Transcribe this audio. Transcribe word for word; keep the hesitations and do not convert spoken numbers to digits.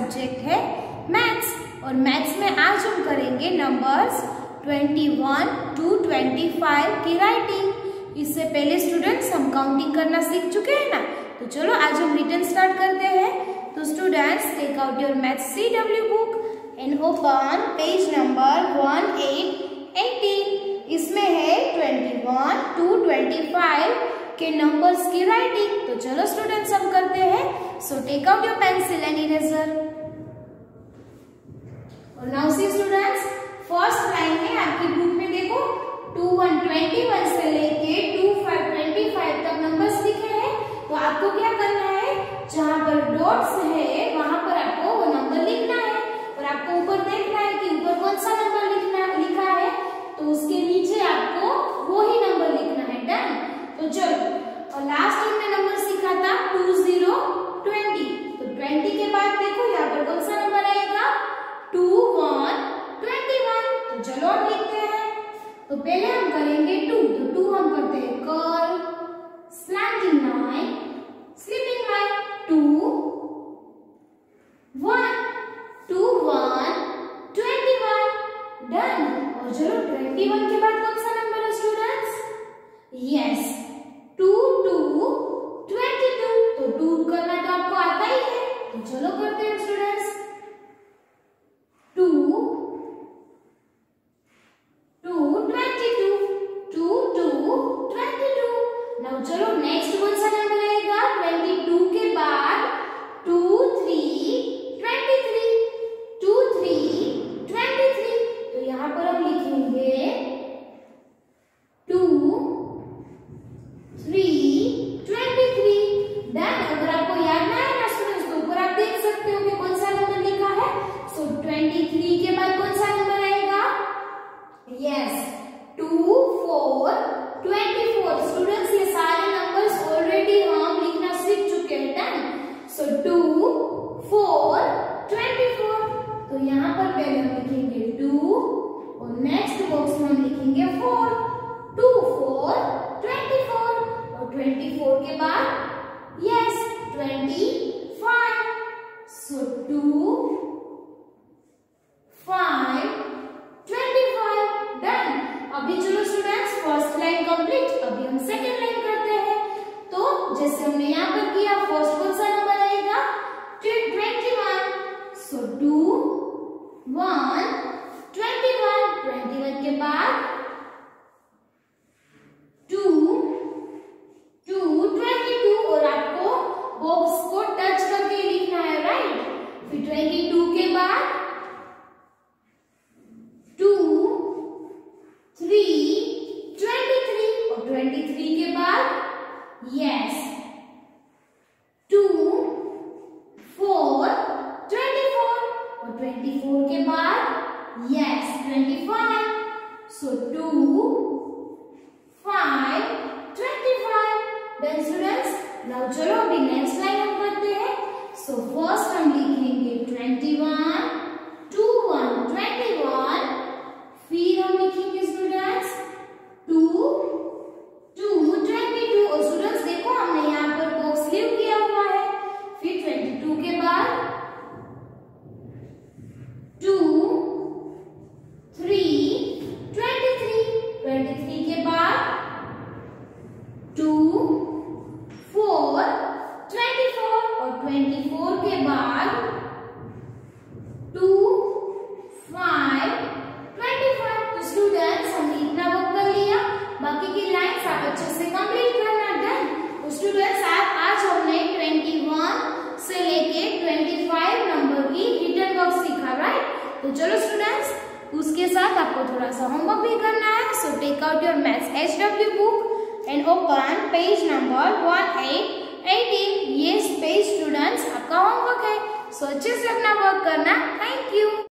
Subject है maths, और maths में आज हम करेंगे नंबर्स इक्कीस टू पच्चीस की राइटिंग। इससे पहले स्टूडेंट्स हम काउंटिंग करना सीख चुके हैं ना, तो चलो आज हम रिटन स्टार्ट करते हैं। तो students take out your maths C W book and open page number अठारह अठारह। इसमें है इक्कीस टू पच्चीस के नंबर्स की राइटिंग। तो चलो स्टूडेंट्स हम करते हैं। So take out your pencil and eraser. और now see students, first line में आपकी बुक में देखो इक्कीस इक्कीस से लेके पच्चीस पच्चीस तक नंबर्स लिखे हैं। तो आपको क्या करना है, जहां पर डॉट्स है वहां पर आपको वो नंबर लिखना है, और आपको ऊपर देखना है कि ऊपर कौन सा नंबर लिखना लिखा है, तो उसके नीचे आपको वो ही नंबर लिखना है। डन। तो चलो, और लास्ट टाइम में नंबर सीखा था टू जीरो ट्वेंटी। तो ट्वेंटी के बाद देखो यहाँ पर कौन सा नंबर आएगा, टू वन ट्वेंटी वन। तो चलो हम लिखते हैं। तो पहले हम करेंगे टू। तो टू हम करते हैं curl, slanting line, sleeping line, two one two one twenty one. Done. और चलो ट्वेंटी वन के बाद कौन सा नंबर है students, yes two two twenty two. तो टू करना तो आपको आता ही है, तो चलो करते हैं students. Two two twenty two, two two twenty two. Now चलो नेक्स्ट कौन सा नंबर आएगा, ट्वेंटी टू के बाद two three twenty three, two three twenty three. तो यहाँ पर हम लिखेंगे two three twenty three. Done. अगर आपको याद ना है ना स्टूडेंट्स, तो ऊपर आप देख सकते हो कि कौन सा नंबर लिखा है। सो ट्वेंटी थ्री के बाद कौन सा नंबर आएगा, yes two four twenty four. Students ये सारे नंबर्स ऑलरेडी हम लिखना सीख चुके हैं। Done. So two four twenty four. तो यहाँ पर पहले हम लिखेंगे टू, और नेक्स्ट बॉक्स में हम लिखेंगे four, two four twenty four. और ट्वेंटी फोर के बाद yes twenty five. So two five twenty five. Done. अभी चलो स्टूडेंट्स फर्स्ट लाइन कंप्लीट। अभी हम सेकेंड लाइन करते हैं। तो जैसे हमने यहाँ पर किया, फर्स्ट कौन सा नंबर आएगा, twenty one. So two one twenty one. Twenty one के बाद टू टू ट्वेंटी टू, और आपको बॉक्स को टच करके लिखना है, राइट। फिर ट्वेंटी टू के बाद टू थ्री ट्वेंटी थ्री, और ट्वेंटी थ्री के बाद yes two four twenty four, और ट्वेंटी फोर के बाद yes twenty five. So two five twenty five. Then students now चलो अभी नेक्स्ट लाइन हम करते हैं। सो फर्स्ट हम लिखेंगे twenty one, two one twenty one. फिर हम लिखेंगे students two two twenty two, और स्टूडेंट्स देखो हमने यहाँ पर बॉक्स लीव किया हुआ है। फिर ट्वेंटी टू के बाद two three twenty three, twenty three के बाद टू फोर ट्वेंटी फोर, और ट्वेंटी फोर के बाद टू फाइव ट्वेंटी फाइव। तो स्टूडेंट्स हमने इतना वर्क कर लिया, बाकी की लाइन्स आप अच्छे से कंप्लीट करना। डन। तो स्टूडेंट्स आज हमने इक्कीस से लेके पच्चीस नंबर की रिटन वर्क सीखा, राइट। तो चलो स्टूडेंट्स उसके साथ आपको थोड़ा सा होमवर्क भी करना है। So take out your maths H W book and open page number अठारह अठारह। ये पेज स्टूडेंट्स आपका होमवर्क है। सो अच्छे से अपना वर्क करना। Thank you.